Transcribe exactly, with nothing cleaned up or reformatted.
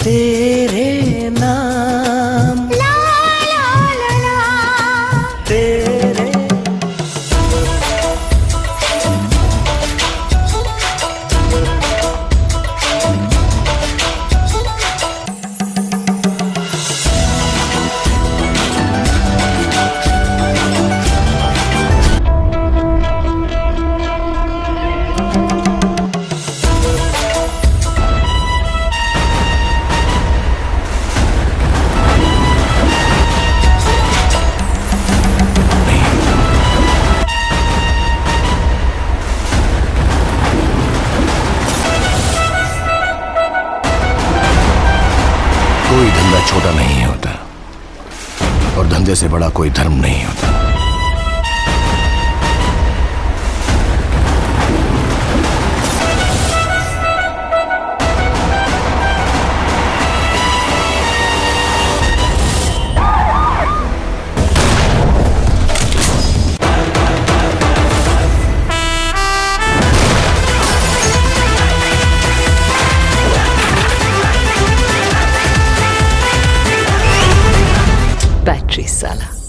तेरे नाम ला ला ला ला तेरे कोई धंधा छोटा नहीं होता और धंधे से बड़ा कोई धर्म नहीं होता। बैटरी साला।